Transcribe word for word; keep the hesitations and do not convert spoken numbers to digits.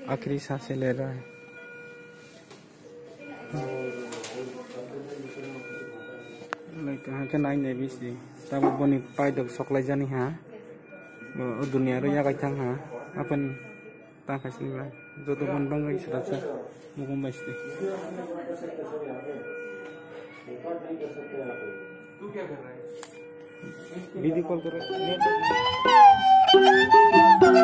आखिरी सांसें ले रहा है। कहाँ के नाई नहीं बिसी तब बनी पाइदक सकलाई जानी हाँ दुनिया रो या गाइथां हाँ अपन ताकासिन ला जो तो बन बंग इस रात से मुकुम बस्ती तू क्या कर रहा है वीडियो कॉल कर रहा है